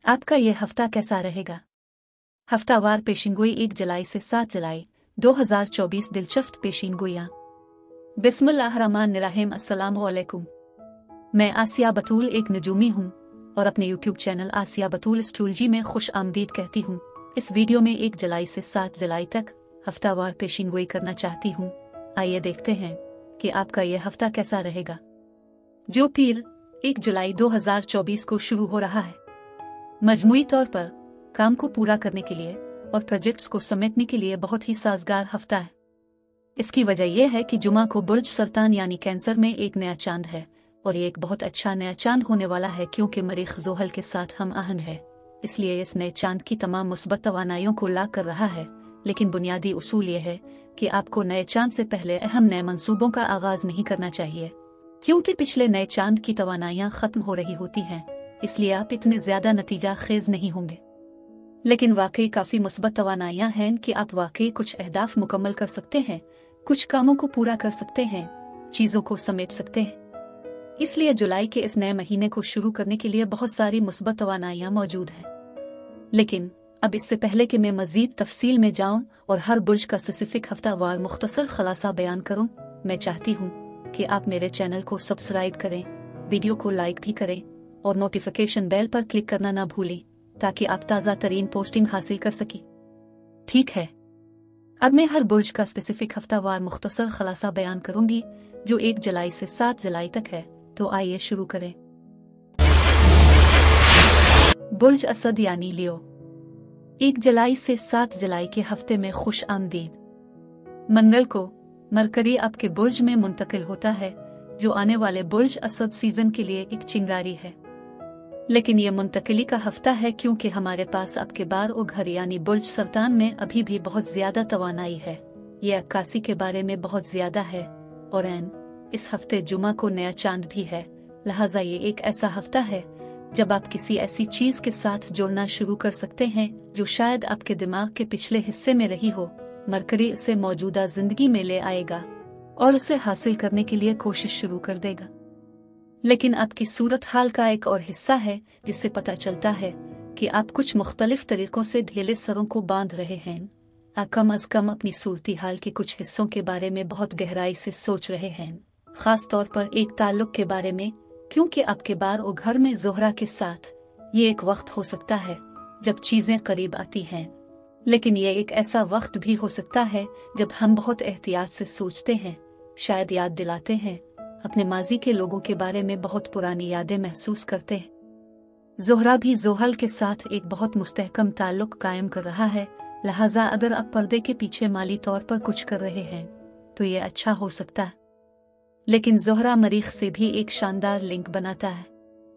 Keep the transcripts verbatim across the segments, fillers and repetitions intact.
आपका ये हफ्ता कैसा रहेगा? हफ्तावार पेशिनगोई एक जुलाई से सात जुलाई दो हज़ार चौबीस दिलचस्प पेशिनगोइयाँ। बिस्मिल्लाहिर्रहमानिर्रहीम। अस्सलामु अलैकुम। मैं आसिया बतूल एक नजूमी हूँ और अपने YouTube channel Asiya Batool astrology में खुश आमदीद कहती हूँ। इस वीडियो में एक जुलाई से सात जुलाई तक हफ्तावार पेशिनगोई करना चाहती हूँ। आइए देखते हैं कि आपका यह हफ्ता कैसा रहेगा। जो पीर एक जुलाई दो हज़ार चौबीस को शुरू हो रहा है। मजमूई तौर पर काम को पूरा करने के लिए और प्रोजेक्ट्स को समेटने के लिए बहुत ही साजगार हफ्ता है। इसकी वजह यह है कि जुमा को बुर्ज सरतान यानी कैंसर में एक नया चांद है और ये एक बहुत अच्छा नया चांद होने वाला है क्योंकि मरीख जोहल के साथ हम आहंग है। इसलिए इस नए चांद की तमाम मुस्बत तवानाइयों को ला कर रहा है। लेकिन बुनियादी उसूल ये है कि आपको नए चांद से पहले अहम नए मंसूबों का आगाज नहीं करना चाहिए क्योंकि पिछले नए चांद की तवानाइयां खत्म हो रही होती हैं। इसलिए आप इतने ज्यादा नतीजा खेज नहीं होंगे। लेकिन वाकई काफी मुस्बत तवानाइयां हैं कि आप वाकई कुछ अहदाफ मुकम्मल कर सकते हैं, कुछ कामों को पूरा कर सकते हैं, चीजों को समेट सकते हैं। इसलिए जुलाई के इस नए महीने को शुरू करने के लिए बहुत सारी मुस्बत तवानाइयां मौजूद हैं। लेकिन अब इससे पहले कि मैं मजीद तफसील में जाऊं और हर बुर्ज का स्पेसिफिक हफ्तावार मुख्तसर खलासा बयान करूं, मैं चाहती हूं कि आप मेरे चैनल को सब्सक्राइब करें, वीडियो को लाइक भी करें और नोटिफिकेशन बेल पर क्लिक करना ना भूलें ताकि आप ताज़ा तरीन पोस्टिंग हासिल कर सकें। ठीक है, अब मैं हर बुर्ज का स्पेसिफिक हफ्तावार मुख्तसर खलासा बयान करूंगी जो एक जुलाई से सात जुलाई तक है। तो आइए शुरू करें। बुर्ज असद यानी लियो। एक जुलाई से सात जुलाई के हफ्ते में खुश आमदीद। मंगल को मरकरी आपके बुर्ज में मुंतकिल होता है जो आने वाले बुर्ज असद सीजन के लिए एक चिंगारी है। लेकिन ये मुंतकिली का हफ्ता है क्योंकि हमारे पास आपके बार और घर यानी बुर्ज सरतान में अभी भी बहुत ज्यादा तवानाई है। ये अक्कासी के बारे में बहुत ज्यादा है और एन इस हफ्ते जुमा को नया चांद भी है। लिहाजा ये एक ऐसा हफ्ता है जब आप किसी ऐसी चीज के साथ जुड़ना शुरू कर सकते हैं जो शायद आपके दिमाग के पिछले हिस्से में रही हो। मरकरी उसे मौजूदा जिंदगी में ले आएगा और उसे हासिल करने के लिए कोशिश शुरू कर देगा। लेकिन आपकी सूरत हाल का एक और हिस्सा है जिससे पता चलता है कि आप कुछ मुख्तलिफ तरीकों से ढीले सरों को बांध रहे हैं। आप कम अज कम अपनी सूरती हाल के कुछ हिस्सों के बारे में बहुत गहराई से सोच रहे हैं, खास तौर पर एक ताल्लुक के बारे में, क्योंकि आपके बार और घर में जोहरा के साथ ये एक वक्त हो सकता है जब चीजें करीब आती हैं। लेकिन ये एक ऐसा वक्त भी हो सकता है जब हम बहुत एहतियात से सोचते हैं, शायद याद दिलाते हैं, अपने माजी के लोगों के बारे में बहुत पुरानी यादें महसूस करते हैं। जोहरा भी जोहल के साथ एक बहुत मुस्तहकम ताल्लुक कायम कर रहा है। लिहाजा अगर आप पर्दे के पीछे माली तौर पर कुछ कर रहे हैं तो ये अच्छा हो सकता है। लेकिन जोहरा मरीख से भी एक शानदार लिंक बनाता है।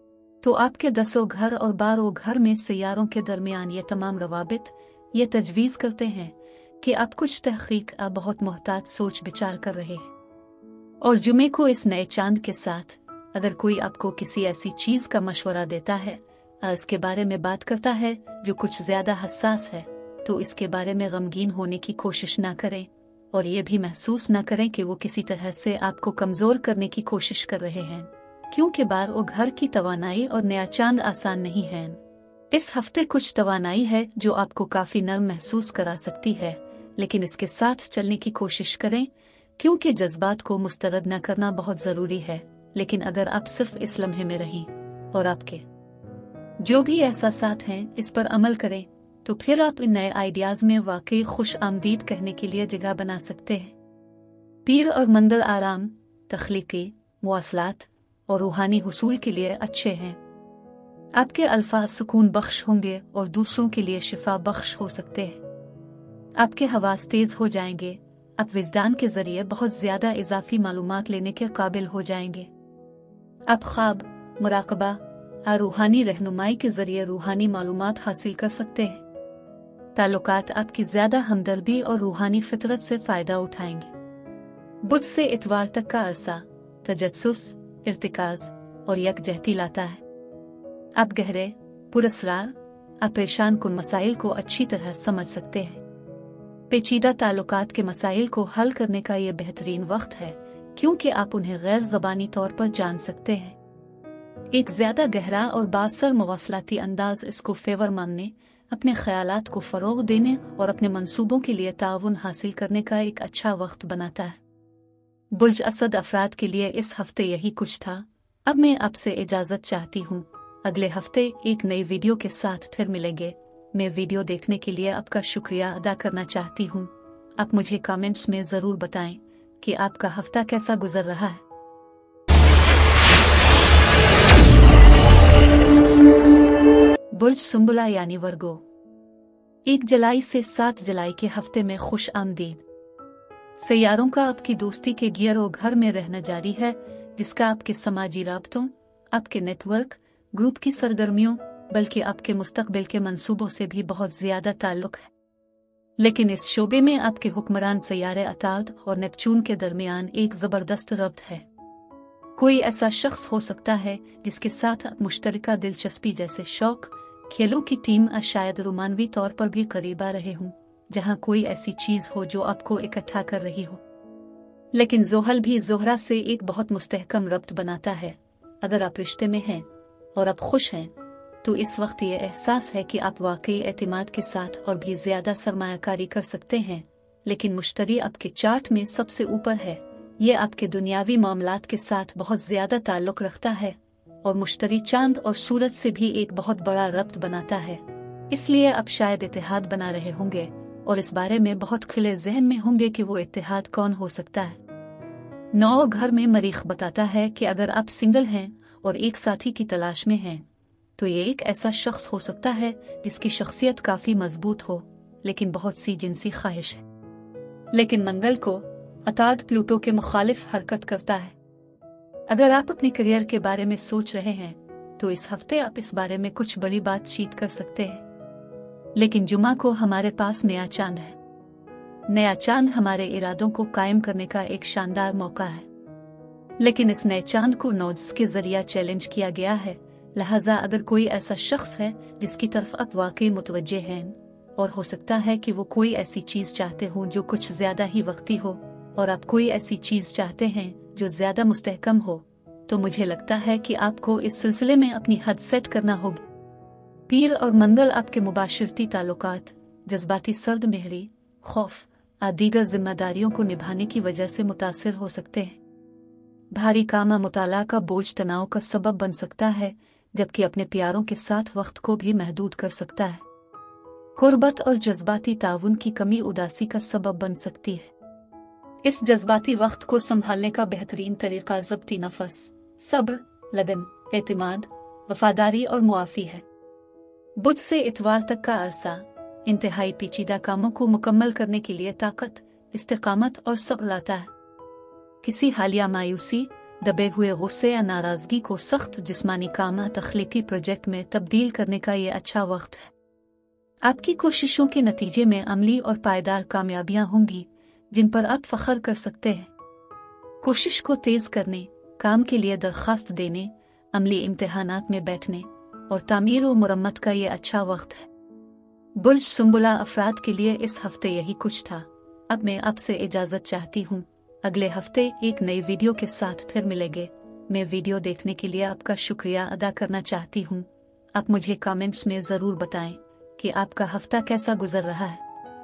तो आपके दसों घर और बारह घर में सियारों के दरमियान ये तमाम रवाबित ये तजवीज़ करते हैं कि आप कुछ तहकीक आप बहुत मोहतात सोच विचार कर रहे हैं। और जुमे को इस नए चांद के साथ अगर कोई आपको किसी ऐसी चीज का मशवरा देता है, इसके बारे में बात करता है जो कुछ ज्यादा हसास है, तो इसके बारे में गमगीन होने की कोशिश ना करें और ये भी महसूस ना करें कि वो किसी तरह से आपको कमजोर करने की कोशिश कर रहे हैं, क्योंकि बार और घर की तवानाई और नया चांद आसान नहीं है। इस हफ्ते कुछ तवानाई है जो आपको काफी नर्म महसूस करा सकती है, लेकिन इसके साथ चलने की कोशिश करें क्योंकि जज्बात को मुस्तरद न करना बहुत जरूरी है। लेकिन अगर आप सिर्फ इस लम्हे में रहें और आपके जो भी एहसासात हैं इस पर अमल करें तो फिर आप इन नए आइडियाज में वाकई खुश आमदीद कहने के लिए जगह बना सकते हैं। पीर और मंदिर आराम, तख्लीकी, मुवासलात और रूहानी हुसूल के लिए अच्छे हैं। आपके अल्फाज सुकून बख्श होंगे और दूसरों के लिए शिफा बख्श हो सकते हैं। आपके हवास तेज हो जाएंगे। आप विजदान के जरिए बहुत ज्यादा इजाफी मालूमात लेने के काबिल हो जाएंगे। आप ख्वाब, मुराकबा और रूहानी रहनुमाई के जरिए रूहानी मालूमात हासिल कर सकते हैं। ताल्लुकात आपकी ज्यादा हमदर्दी और रूहानी फितरत से फायदा उठाएंगे। बुध से इतवार तक का अरसा तजस्सुस, इर्तिकाज और यकजहती लाता है। आप गहरे, पुरस्रार, आप परेशान कुन मसाइल को अच्छी तरह समझ सकते हैं। पेचीदा ताल्लुकात के मसाइल को हल करने का ये बेहतरीन वक्त है क्योंकि आप उन्हें गैर ज़बानी तौर पर जान सकते हैं। एक ज्यादा गहरा और बासर मवासलाती अंदाज इसको फेवर मानने, अपने ख्यालात को फरोग देने और अपने मंसूबों के लिए ताउन हासिल करने का एक अच्छा वक्त बनाता है। बुर्ज असद अफराद के लिए इस हफ्ते यही कुछ था। अब मैं आपसे इजाजत चाहती हूँ। अगले हफ्ते एक नई वीडियो के साथ फिर मिलेंगे। मैं वीडियो देखने के लिए आपका शुक्रिया अदा करना चाहती हूँ। आप मुझे कमेंट्स में जरूर बताएं कि आपका हफ्ता कैसा गुजर रहा है। बुर्ज सुंबुला यानी वर्गो, एक जुलाई से सात जुलाई के हफ्ते में खुश आमदीद। सैयारों का आपकी दोस्ती के गियर और घर में रहना जारी है, जिसका आपके समाजी राब्तों, आपके नेटवर्क, ग्रुप की सरगर्मियों, बल्कि आपके मुस्तकबिल के मंसूबों से भी बहुत ज्यादा ताल्लुक है। लेकिन इस शोबे में आपके हुक्मरान सैयारे अताद और नेपचून के दरमियान एक जबरदस्त रब्त है। कोई ऐसा शख्स हो सकता है जिसके साथ मुश्तरका दिलचस्पी जैसे शौक, खेलों की टीम या शायद रोमानवी तौर पर भी करीब आ रहे हों, जहां कोई ऐसी चीज हो जो आपको इकट्ठा कर रही हो। लेकिन जोहल भी जोहरा से एक बहुत मुस्तहकम रब्त बनाता है। अगर आप रिश्ते में हैं और आप खुश हैं, तो इस वक्त ये एहसास है कि आप वाकई एतमाद के साथ और भी ज्यादा सरमायाकारी कर सकते हैं। लेकिन मुश्तरी आपके चार्ट में सबसे ऊपर है। ये आपके दुनियावी मामलात के साथ बहुत ज्यादा ताल्लुक रखता है और मुश्तरी चांद और सूरज से भी एक बहुत बड़ा रब्त बनाता है। इसलिए आप शायद इत्तेहाद बना रहे होंगे और इस बारे में बहुत खुले जहन में होंगे कि वो इत्तेहाद कौन हो सकता है। नौ घर में मरीख बताता है कि अगर आप सिंगल हैं और एक साथी की तलाश में हैं, तो ये एक ऐसा शख्स हो सकता है जिसकी शख्सियत काफी मजबूत हो, लेकिन बहुत सी जिनसी ख्वाहिश है। लेकिन मंगल को अताद प्लूटो के मुखालिफ हरकत करता है। अगर आप अपने करियर के बारे में सोच रहे हैं, तो इस हफ्ते आप इस बारे में कुछ बड़ी बातचीत कर सकते हैं। लेकिन जुमा को हमारे पास नया चांद है। नया चांद हमारे इरादों को कायम करने का एक शानदार मौका है। लेकिन इस नए चांद को नोड्स के जरिए चैलेंज किया गया है। लिहाजा अगर कोई ऐसा शख्स है जिसकी तरफ आप वाकई मुतवज्जे हैं, और हो सकता है कि वो कोई ऐसी चीज चाहते हो जो कुछ ज्यादा ही वक्ती हो, और आप कोई ऐसी चीज चाहते हैं जो ज्यादा मुस्तहकम हो, तो मुझे लगता है कि आपको इस सिलसिले में अपनी हद सेट करना होगी। पीर और मंगल आपके मुबाशरती ताल्लुकात, जज्बाती सर्द महरी, खौफ और दीगर जिम्मेदारियों को निभाने की वजह से मुतासिर हो सकते हैं। भारी कामा मुताला का बोझ तनाव का सबब बन सकता है, जबकि अपने प्यारों के साथ वक्त को भी महदूद कर सकता है। कुर्बत और जज्बाती ताउन की कमी उदासी का सबब बन सकती है। इस जज्बाती वक्त को संभालने का बेहतरीन तरीका ज़ब्ती नफस, सब्र, लगन, एतमाद, वफादारी और मुआफ़ी है। बुध से इतवार तक का अरसा इंतहाई पेचीदा कामों को मुकम्मल करने के लिए ताकत, इस्तिकामत और सब्र लाता है। किसी हालिया मायूसी, दबे हुए गुस्से या नाराजगी को सख्त जिस्मानी काम तख्लीकी प्रोजेक्ट में तब्दील करने का ये अच्छा वक्त है। आपकी कोशिशों के नतीजे में अमली और पायदार कामयाबियां होंगी जिन पर आप फख्र कर सकते हैं। कोशिश को तेज करने, काम के लिए दरखास्त देने, अमली इम्तिहानात में बैठने और तामीर और मुरम्मत का ये अच्छा वक्त है। बुर्ज सुंबुला अफराद के लिए इस हफ्ते यही कुछ था। अब मैं आपसे इजाजत चाहती हूँ। अगले हफ्ते एक नई वीडियो के साथ फिर मिलेंगे। मैं वीडियो देखने के लिए आपका शुक्रिया अदा करना चाहती हूँ। आप मुझे कमेंट्स में जरूर बताएं कि आपका हफ्ता कैसा गुजर रहा है।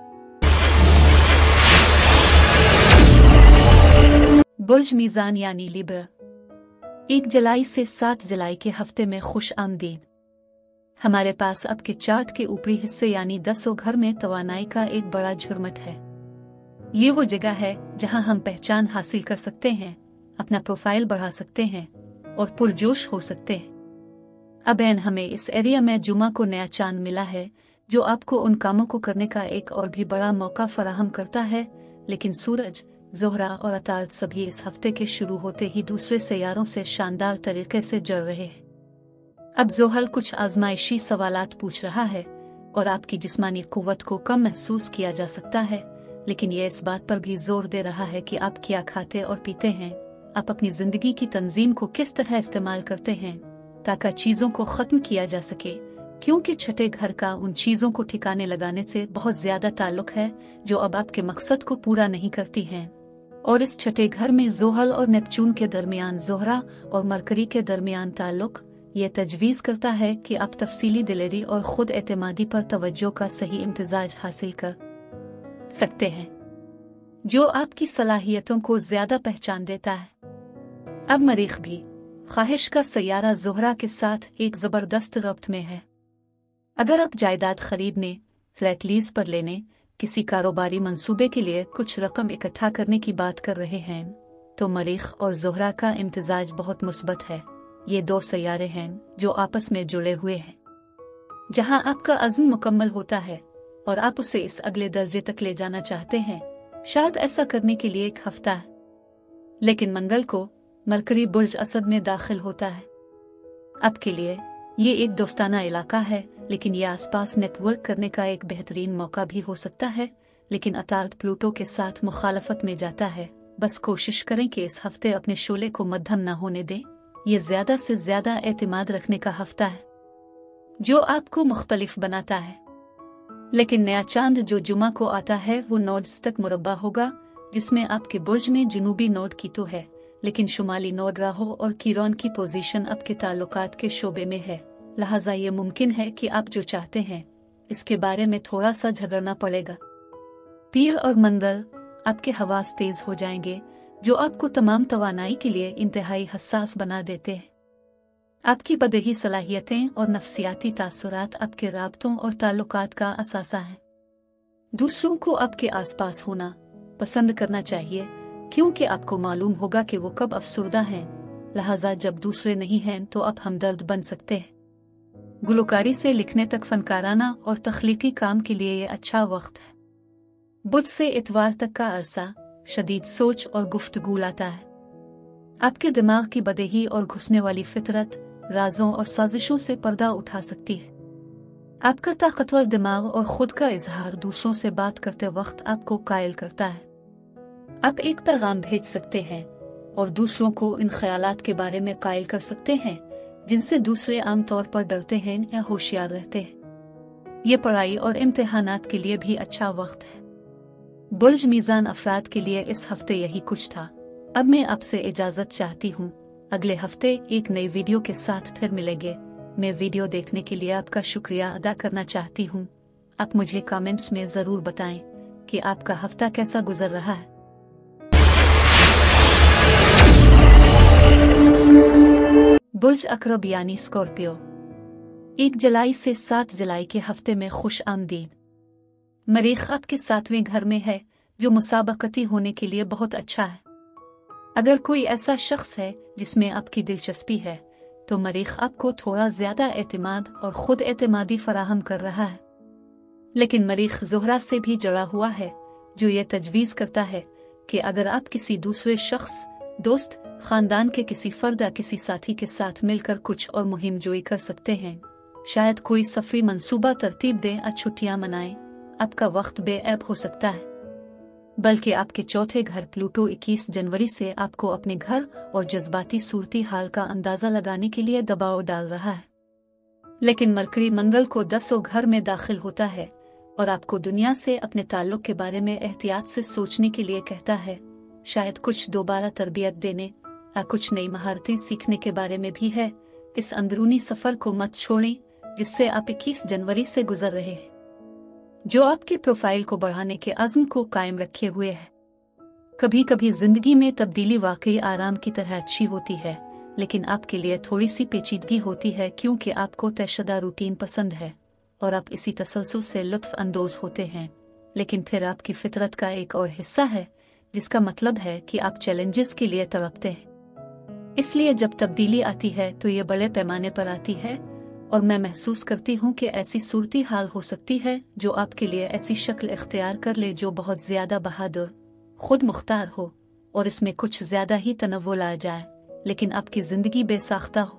बुर्ज मीज़ान यानी लिब्रा, एक जुलाई से सात जुलाई के हफ्ते में खुश आमदीद। हमारे पास आपके चार्ट के ऊपरी हिस्से यानी दसों घर में तवानाई का एक बड़ा झुरमट है। ये वो जगह है जहां हम पहचान हासिल कर सकते हैं, अपना प्रोफाइल बढ़ा सकते हैं और पुरजोश हो सकते हैं। अब एन हमें इस एरिया में जुमा को नया चांद मिला है, जो आपको उन कामों को करने का एक और भी बड़ा मौका फराहम करता है। लेकिन सूरज, जोहरा और अतार्द सभी इस हफ्ते के शुरू होते ही दूसरे सैयारों से शानदार तरीके से जुड़ रहे हैं। अब जोहल कुछ आजमाइशी सवालात पूछ रहा है और आपकी जिस्मानी कुव्वत को कम महसूस किया जा सकता है, लेकिन यह इस बात पर भी जोर दे रहा है कि आप क्या खाते और पीते हैं, आप अपनी जिंदगी की तंजीम को किस तरह इस्तेमाल करते हैं ताकि चीजों को खत्म किया जा सके, क्योंकि छठे घर का उन चीजों को ठिकाने लगाने से बहुत ज्यादा ताल्लुक है जो अब आपके मकसद को पूरा नहीं करती हैं। और इस छठे घर में जोहल और नेपचून के दरमियान, जोहरा और मरकरी के दरमियान ताल्लुक, ये तजवीज़ करता है कि आप तफसीली दिलेरी और ख़ुद एतमादी पर तवज्जो का सही इम्तिजाज हासिल कर सकते हैं, जो आपकी सलाहियतों को ज़्यादा पहचान देता है। अब मरीख भी ख्वाहिश का सैयारा ज़ोहरा के साथ एक ज़बरदस्त रब्त में है। अगर आप जायदाद खरीदने, फ्लैट लीज पर लेने, किसी कारोबारी मंसूबे के लिए कुछ रकम इकट्ठा करने की बात कर रहे हैं, तो मरीख और ज़ोहरा का इम्तिजाज बहुत मुस्बत है। ये दो सैयारे हैं जो आपस में जुड़े हुए हैं। जहां आपका अज़्म मुकम्मल होता है और आप उसे इस अगले दर्जे तक ले जाना चाहते हैं, शायद ऐसा करने के लिए एक हफ्ता है, लेकिन मंगल को मरकरी बुर्ज असद में दाखिल होता है। आपके लिए ये एक दोस्ताना इलाका है, लेकिन ये आसपास नेटवर्क करने का एक बेहतरीन मौका भी हो सकता है। लेकिन अतार्त प्लूटो के साथ मुखालफत में जाता है। बस कोशिश करें कि इस हफ्ते अपने शोले को मध्यम न होने दें। ये ज्यादा से ज्यादा एतमाद रखने का हफ्ता है जो आपको मुख्तलिफ बनाता है। लेकिन नया चांद जो जुमा को आता है वो नोड्स तक मुरब्बा होगा, जिसमें आपके बुर्ज में जुनूबी नोड की तो है, लेकिन शुमाली नोड राहु और कीरोन की पोजीशन आपके ताल्लुकात के शोबे में है। लिहाजा ये मुमकिन है कि आप जो चाहते हैं इसके बारे में थोड़ा सा झगड़ना पड़ेगा। पीर और मंगल आपके हवास तेज हो जाएंगे, जो आपको तमाम तवानाई के लिए इंतहाई हसास बना देते हैं। आपकी बदही सलाहियतें और नफ्सियाती तासुरात आपके राब्तों और ताल्लुकात का असासा है। दूसरों को आपके आसपास होना पसंद करना चाहिए, क्योंकि आपको मालूम होगा कि वो कब अफसुर्दा हैं। लिहाजा जब दूसरे नहीं हैं तो आप हमदर्द बन सकते हैं। गुलकारी से लिखने तक फनकाराना और तख्लीकी काम के लिए ये अच्छा वक्त है। बुध से इतवार तक का अरसा शदीद सोच और गुफ्तगू लाता है। आपके दिमाग की बदेही और घुसने वाली फितरत राजों और साजिशों से पर्दा उठा सकती है। आपका ताकतवर दिमाग और खुद का इजहार दूसरों से बात करते वक्त आपको कायल करता है। आप एक पैगाम भेज सकते हैं और दूसरों को इन ख्यालात के बारे में कायल कर सकते हैं जिनसे दूसरे आमतौर पर डरते हैं या होशियार रहते हैं। ये पढ़ाई और इम्तिहानात के लिए भी अच्छा वक्त है। बुर्ज मीज़ान अफराद के लिए इस हफ्ते यही कुछ था। अब मैं आपसे इजाज़त चाहती हूँ। अगले हफ्ते एक नई वीडियो के साथ फिर मिलेंगे। मैं वीडियो देखने के लिए आपका शुक्रिया अदा करना चाहती हूँ। आप मुझे कमेंट्स में ज़रूर बताएं कि आपका हफ्ता कैसा गुजर रहा है। बुर्ज अकरब यानी स्कॉर्पियो, एक जुलाई से सात जुलाई के हफ्ते में खुश आमदीद। मरीख आपके सातवें घर में है, जो मुसाबकती होने के लिए बहुत अच्छा है। अगर कोई ऐसा शख्स है जिसमें आपकी दिलचस्पी है, तो मरीख आपको थोड़ा ज्यादा एतमाद और खुद एतमादी फराहम कर रहा है। लेकिन मरीख ज़ोहरा से भी जुड़ा हुआ है, जो ये तजवीज़ करता है कि अगर आप किसी दूसरे शख्स, दोस्त, खानदान के किसी फर्द या किसी साथी के साथ मिलकर कुछ और मुहिम जोई कर सकते हैं, शायद कोई सफरी मंसूबा तरतीब दें या छुट्टियां मनाएं, आपका वक्त बेऐब हो सकता है। बल्कि आपके चौथे घर प्लूटो इक्कीस जनवरी से आपको अपने घर और जज्बाती सूरती हाल का अंदाजा लगाने के लिए दबाव डाल रहा है। लेकिन मरकरी मंगल को दसों घर में दाखिल होता है और आपको दुनिया से अपने ताल्लुक के बारे में एहतियात से सोचने के लिए कहता है। शायद कुछ दोबारा तरबियत देने या कुछ नई महारतें सीखने के बारे में भी है। इस अंदरूनी सफर को मत छोड़ें जिससे आप इक्कीस जनवरी से गुजर रहे हैं, जो आपकी प्रोफाइल को बढ़ाने के अज़्म को कायम रखे हुए है। कभी कभी जिंदगी में तब्दीली वाकई आराम की तरह अच्छी होती है, लेकिन आपके लिए थोड़ी सी पेचीदगी होती है, क्योंकि आपको तयशुदा रूटीन पसंद है और आप इसी तसलसल से लुत्फ अंदोज होते हैं। लेकिन फिर आपकी फितरत का एक और हिस्सा है, जिसका मतलब है कि आप चैलेंजेस के लिए तड़पते हैं। इसलिए जब तब्दीली आती है तो ये बड़े पैमाने पर आती है, और मैं महसूस करती हूँ कि ऐसी सूरती हाल हो सकती है जो आपके लिए ऐसी शक्ल इख्तियार कर ले जो बहुत ज्यादा बहादुर, खुद मुख्तार हो और इसमें कुछ ज्यादा ही तनव्वुल आ जाए, लेकिन आपकी जिंदगी बेसाख्ता हो।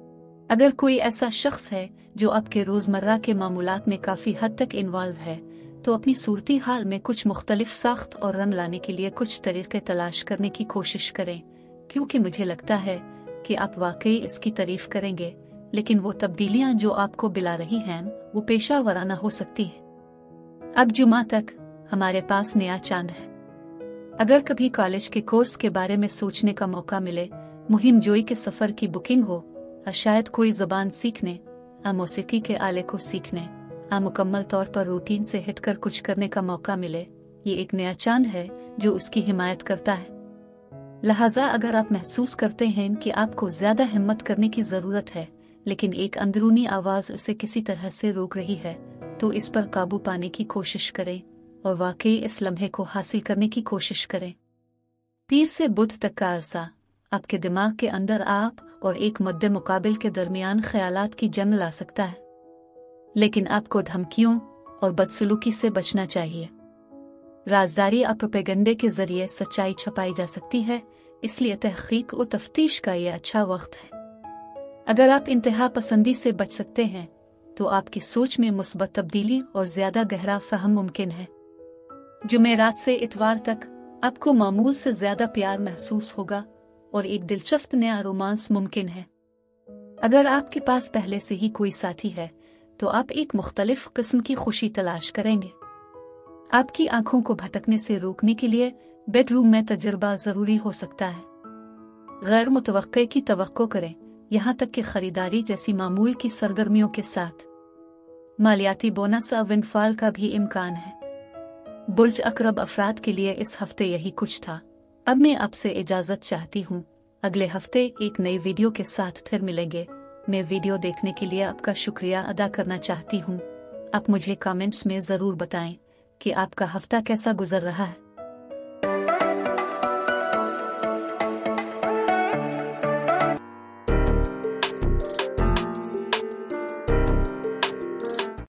अगर कोई ऐसा शख्स है जो आपके रोजमर्रा के मामूलात में काफी हद तक इन्वॉल्व है, तो अपनी सूरती हाल में कुछ मुख्तलिफ साख्त और रंग लाने के लिए कुछ तरीके तलाश करने की कोशिश करें, क्योंकि मुझे लगता है कि आप वाकई इसकी तारीफ करेंगे। लेकिन वो तब्दीलियां जो आपको बिला रही हैं वो पेशा वराना हो सकती है। अब जुमा तक हमारे पास नया चांद है। अगर कभी कॉलेज के कोर्स के बारे में सोचने का मौका मिले, मुहिम जोई के सफर की बुकिंग हो या शायद कोई ज़बान सीखने या मौसीकी के आले को सीखने या मुकम्मल तौर पर रूटीन से हटकर कुछ करने का मौका मिले। ये एक नया चांद है जो उसकी हिमायत करता है। लिहाजा अगर आप महसूस करते हैं कि आपको ज़्यादा हिम्मत करने की ज़रूरत है, लेकिन एक अंदरूनी आवाज़ इसे किसी तरह से रोक रही है, तो इस पर काबू पाने की कोशिश करें और वाकई इस लम्हे को हासिल करने की कोशिश करें। पीर से बुध तक का अरसा आपके दिमाग के अंदर आप और एक मद्दे मुकाबिल के दरमियान ख्यालात की जंग ला सकता है, लेकिन आपको धमकियों और बदसलूकी से बचना चाहिए। राजदारी और प्रोपेगेंडे के जरिए सच्चाई छपाई जा सकती है, इसलिए तहकीक और तफ्तीश का यह अच्छा वक्त है। अगर आप इंतहा पसंदी से बच सकते हैं तो आपकी सोच में मुस्बत तब्दीली और ज्यादा गहरा फहम मुमकिन है। जुमेरात से इतवार तक आपको मामूल से ज्यादा प्यार महसूस होगा और एक दिलचस्प नया रोमांस मुमकिन है। अगर आपके पास पहले से ही कोई साथी है तो आप एक मुख्तलिफ किस्म की खुशी तलाश करेंगे। आपकी आंखों को भटकने से रोकने के लिए बेडरूम में तजुर्बा जरूरी हो सकता है। गैर मुतवक्के की तवक्को करें, यहाँ तक कि खरीदारी जैसी मामूल की सरगर्मियों के साथ। मालियाती बोनस और विंडफॉल का भी इम्कान है। बुर्ज अकरब अफराद के लिए इस हफ्ते यही कुछ था। अब मैं आपसे इजाजत चाहती हूँ। अगले हफ्ते एक नई वीडियो के साथ फिर मिलेंगे। मैं वीडियो देखने के लिए आपका शुक्रिया अदा करना चाहती हूँ। आप मुझे कमेंट्स में ज़रूर बताएं कि आपका हफ्ता कैसा गुजर रहा है।